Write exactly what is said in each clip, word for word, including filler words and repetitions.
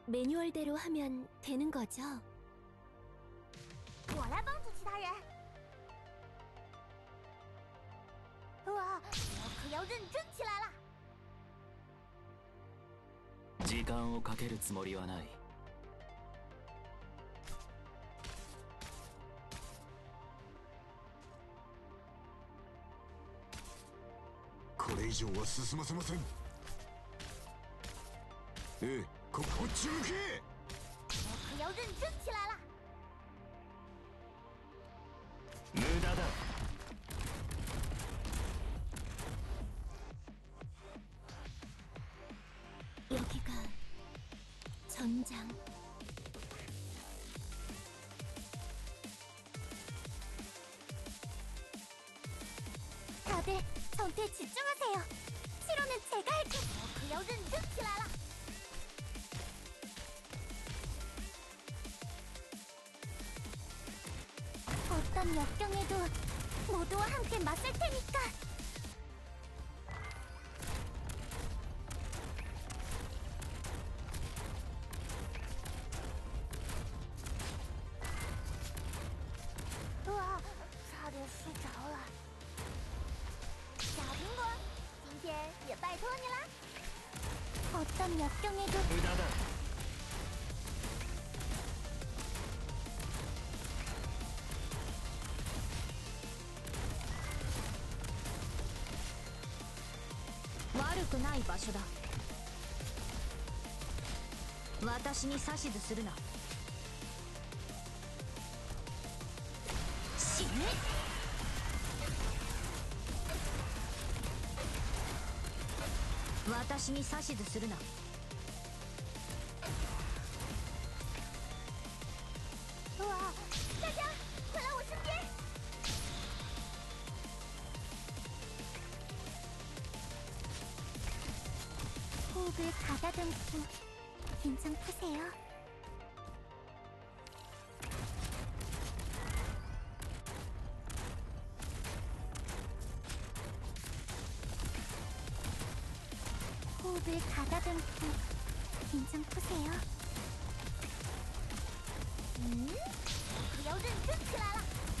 매뉴얼대로 하면 되는 거죠? 我来帮助其他人。哇，我可要认真起来了。 時間をかけるつもりはない。 これ以上は進ませません。ええ、ここっち向け。 我可要认真起来了。 無駄だ。 여기가 전장. 다들 전투에 집중하세요. 치료는 제가 할게요. 我可要认真起来了。 어떤 역경에도 모두와 함께 맞설 테니까. 우와, 差点睡着了。小苹果，今天也拜托你啦。 어떤 역경에도 無駄だ。 悪くない場所だ。私に指図するな。死ね。私に指図するな。 哇，大家快来我身边！ 호흡을 가다듬고 긴장 푸세요. 호흡을 가다듬고 긴장 푸세요. 음? 可要认真起来了。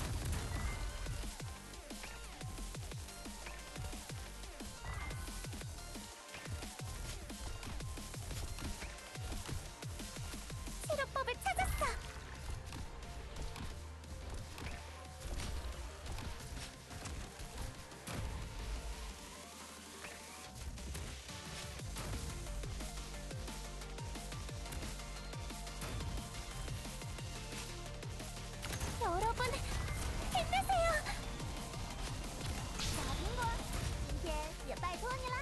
치료법을 찾았어. 여러분, 힘내세요. 小苹果，今天也拜托你啦。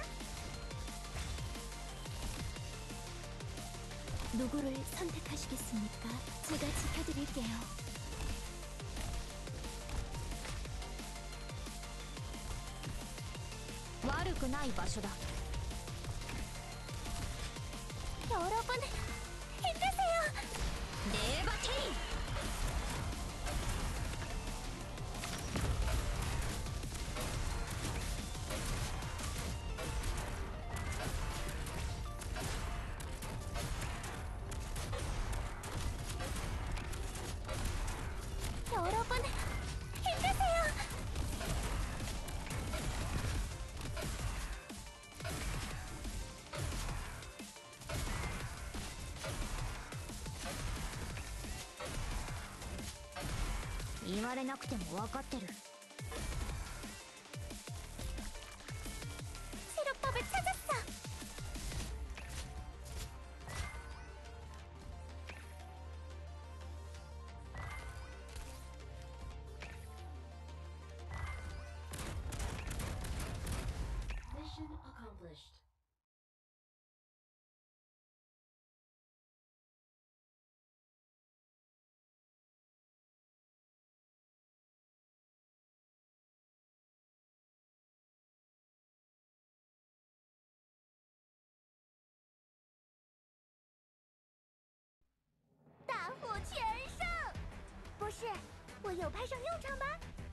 누구를 선택하시겠습니까? 제가 지켜드릴게요. 悪くない場所だ。 여러분, 힘내세요. レーバテイ。 여러분, 힘내세요. 言われなくても分かってる。 치료법을 찾았어. Mission accomplished. 다大获全胜！不是，我有派上用场吧？